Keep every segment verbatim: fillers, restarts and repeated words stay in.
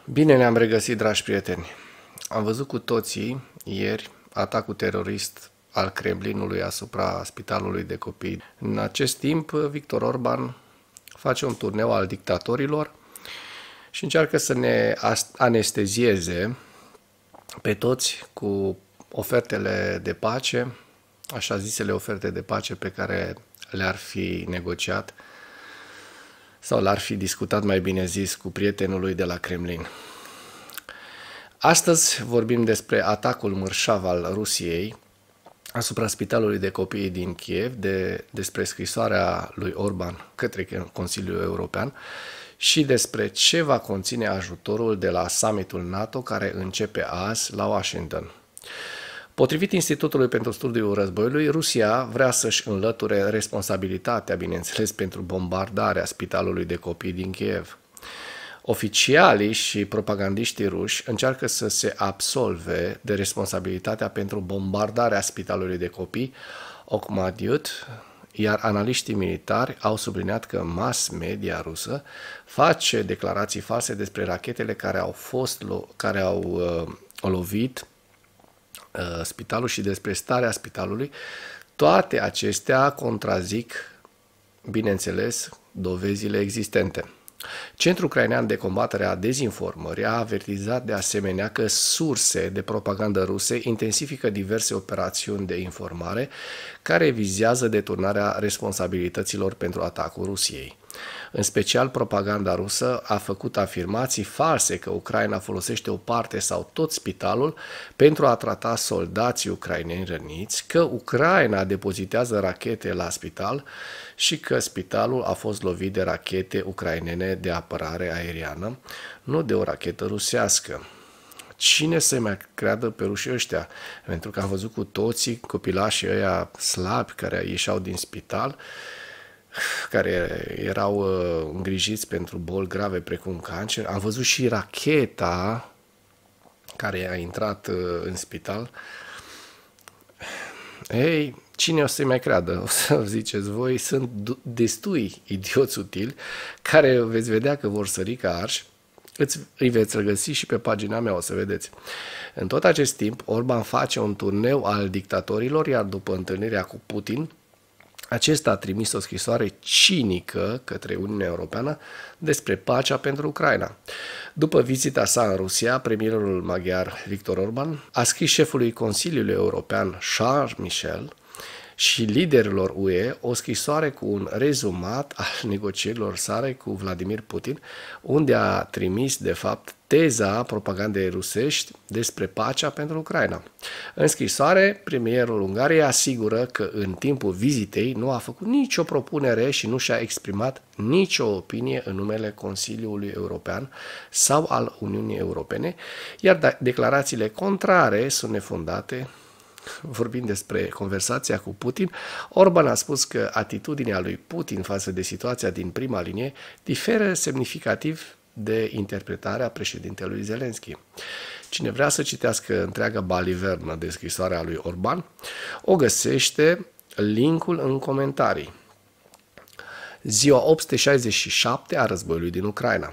Bine ne-am regăsit, dragi prieteni. Am văzut cu toții ieri atacul terorist al Kremlinului asupra spitalului de copii. În acest timp, Viktor Orban face un turneu al dictatorilor și încearcă să ne anestezieze pe toți cu ofertele de pace, așa zisele oferte de pace pe care le-ar fi negociat sau l-ar fi discutat, mai bine zis, cu prietenul lui de la Kremlin. Astăzi vorbim despre atacul mărșav al Rusiei asupra spitalului de copii din Kiev, de, despre scrisoarea lui Orban către Consiliul European și despre ce va conține ajutorul de la summitul NATO care începe azi la Washington. Potrivit Institutului pentru Studiul Războiului, Rusia vrea să-și înlăture responsabilitatea, bineînțeles, pentru bombardarea spitalului de copii din Kiev. Oficialii și propagandiștii ruși încearcă să se absolve de responsabilitatea pentru bombardarea spitalului de copii Okhmadyut, iar analiștii militari au subliniat că mass media rusă face declarații false despre rachetele care au fost care au uh, lovit uh, spitalul și despre starea spitalului. Toate acestea contrazic, bineînțeles, dovezile existente. Centrul ucrainean de combatere a dezinformării a avertizat de asemenea că surse de propagandă ruse intensifică diverse operațiuni de informare care vizează deturnarea responsabilităților pentru atacul Rusiei. În special, propaganda rusă a făcut afirmații false că Ucraina folosește o parte sau tot spitalul pentru a trata soldații ucraineni răniți, că Ucraina depozitează rachete la spital și că spitalul a fost lovit de rachete ucrainene de apărare aeriană, nu de o rachetă rusească. Cine să mai creadă pe rușii ăștia? Pentru că am văzut cu toții copilașii ăia slabi care ieșeau din spital, care erau uh, îngrijiți pentru boli grave precum cancer. Am văzut și racheta care a intrat uh, în spital. Ei, cine o să-i mai creadă? O să ziceți voi, sunt destui idioți utili care veți vedea că vor sări ca arși. Îți, îi veți regăsi și pe pagina mea, o să vedeți. În tot acest timp, Orban face un turneu al dictatorilor, iar după întâlnirea cu Putin, acesta a trimis o scrisoare cinică către Uniunea Europeană despre pacea pentru Ucraina. După vizita sa în Rusia, premierul maghiar Viktor Orban a scris șefului Consiliului European Charles Michel și liderilor U E o scrisoare cu un rezumat al negocierilor sale cu Vladimir Putin, unde a trimis, de fapt, teza propagandei rusești despre pacea pentru Ucraina. În scrisoare, premierul Ungariei asigură că în timpul vizitei nu a făcut nicio propunere și nu și-a exprimat nicio opinie în numele Consiliului European sau al Uniunii Europene, iar declarațiile contrare sunt nefondate. Vorbind despre conversația cu Putin, Orban a spus că atitudinea lui Putin față de situația din prima linie diferă semnificativ de interpretarea președintelui Zelensky. Cine vrea să citească întreaga balivernă de scrisoarea lui Orban, o găsește linkul în comentarii. Ziua opt sute șaizeci și șapte a războiului din Ucraina.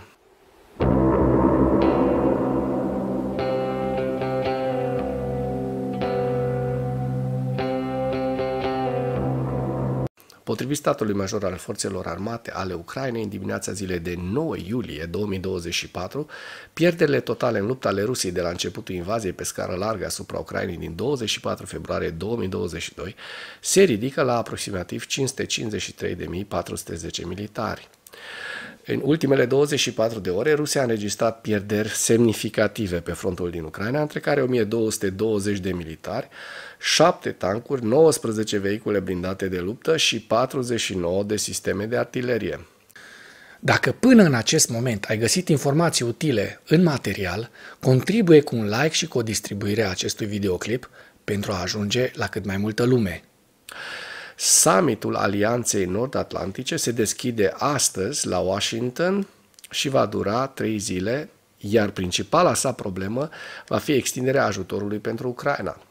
Potrivit statului major al forțelor armate ale Ucrainei, în dimineața zilei de nouă iulie două mii douăzeci și patru, pierderile totale în lupta ale Rusiei de la începutul invaziei pe scară largă asupra Ucrainei din douăzeci și patru februarie două mii douăzeci și doi se ridică la aproximativ cinci sute cincizeci și trei de mii patru sute zece militari. În ultimele douăzeci și patru de ore, Rusia a înregistrat pierderi semnificative pe frontul din Ucraina, între care o mie două sute douăzeci de militari, șapte tancuri, nouăsprezece vehicule blindate de luptă și patruzeci și nouă de sisteme de artilerie. Dacă până în acest moment ai găsit informații utile în material, contribuie cu un like și cu o distribuire a acestui videoclip pentru a ajunge la cât mai multă lume. Summitul Alianței Nord-Atlantice se deschide astăzi la Washington și va dura trei zile, iar principala sa problemă va fi extinderea ajutorului pentru Ucraina.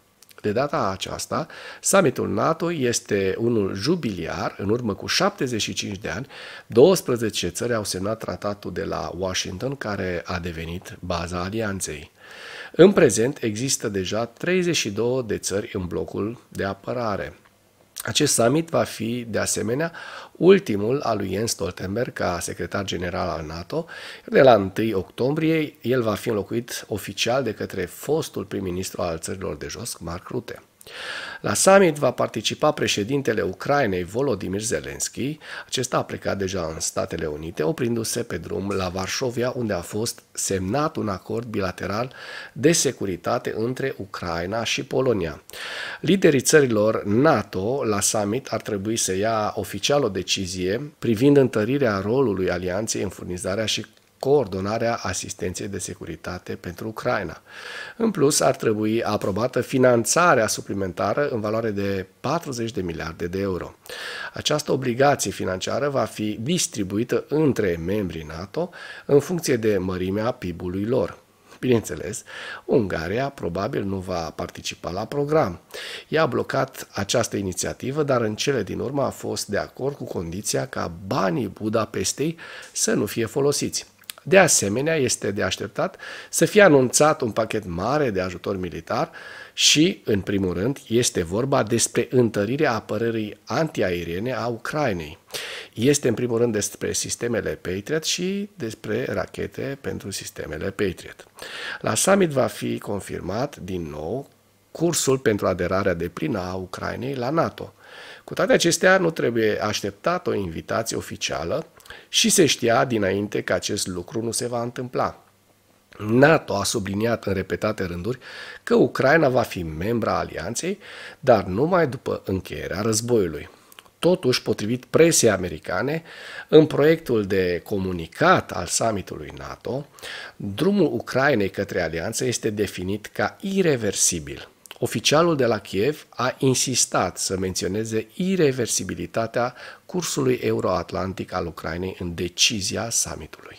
De data aceasta, summitul NATO este unul jubiliar. În urmă cu șaptezeci și cinci de ani, douăsprezece țări au semnat tratatul de la Washington, care a devenit baza alianței. În prezent există deja treizeci și două de țări în blocul de apărare. Acest summit va fi, de asemenea, ultimul al lui Jens Stoltenberg ca secretar general al NATO. De la întâi octombrie, el va fi înlocuit oficial de către fostul prim-ministru al țărilor de jos, Mark Rutte. La summit va participa președintele Ucrainei, Volodymyr Zelensky. Acesta a plecat deja în Statele Unite, oprindu-se pe drum la Varșovia, unde a fost semnat un acord bilateral de securitate între Ucraina și Polonia. Liderii țărilor NATO la summit ar trebui să ia oficial o decizie privind întărirea rolului alianței în furnizarea și coordonarea asistenței de securitate pentru Ucraina. În plus, ar trebui aprobată finanțarea suplimentară în valoare de patruzeci de miliarde de euro. Această obligație financiară va fi distribuită între membrii NATO în funcție de mărimea P I B-ului lor. Bineînțeles, Ungaria probabil nu va participa la program. Ea a blocat această inițiativă, dar în cele din urmă a fost de acord cu condiția ca banii Budapestei să nu fie folosiți. De asemenea, este de așteptat să fie anunțat un pachet mare de ajutor militar și, în primul rând, este vorba despre întărirea apărării antiaeriene a Ucrainei. Este, în primul rând, despre sistemele Patriot și despre rachete pentru sistemele Patriot. La summit va fi confirmat din nou cursul pentru aderarea deplină a Ucrainei la NATO. Cu toate acestea, nu trebuie așteptat o invitație oficială și se știa dinainte că acest lucru nu se va întâmpla. NATO a subliniat în repetate rânduri că Ucraina va fi membra alianței, dar numai după încheierea războiului. Totuși, potrivit presei americane, în proiectul de comunicat al summitului NATO, drumul Ucrainei către alianță este definit ca ireversibil. Oficialul de la Kiev a insistat să menționeze ireversibilitatea cursului euroatlantic al Ucrainei în decizia summitului.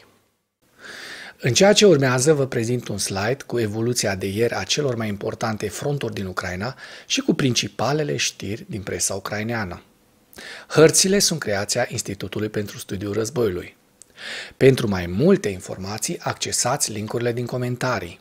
În ceea ce urmează vă prezint un slide cu evoluția de ieri a celor mai importante fronturi din Ucraina și cu principalele știri din presa ucraineană. Hărțile sunt creația Institutului pentru Studiul Războiului. Pentru mai multe informații, accesați link-urile din comentarii.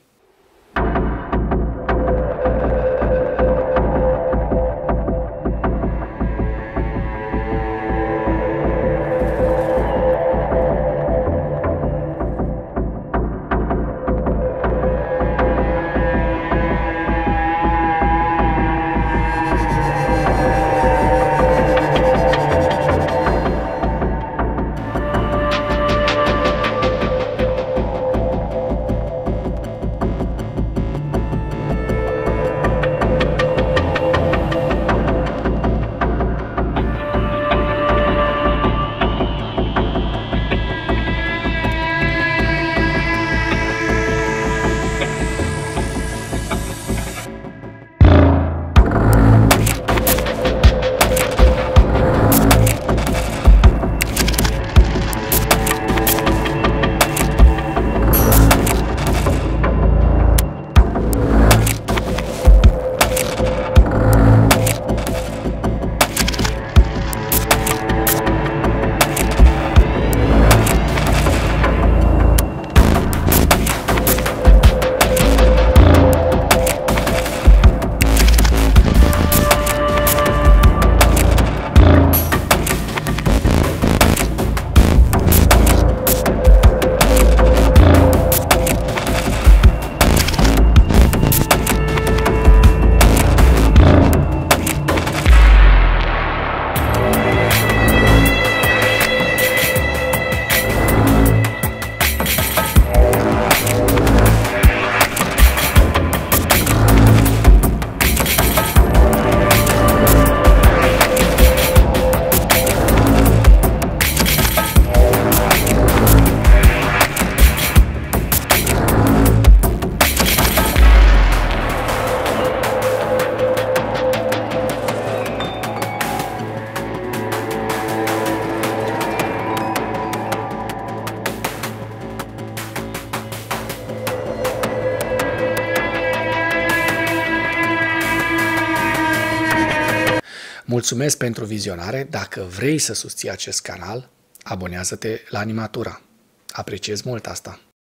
Mulțumesc pentru vizionare. Dacă vrei să susții acest canal, abonează-te la Animatura. Apreciez mult asta.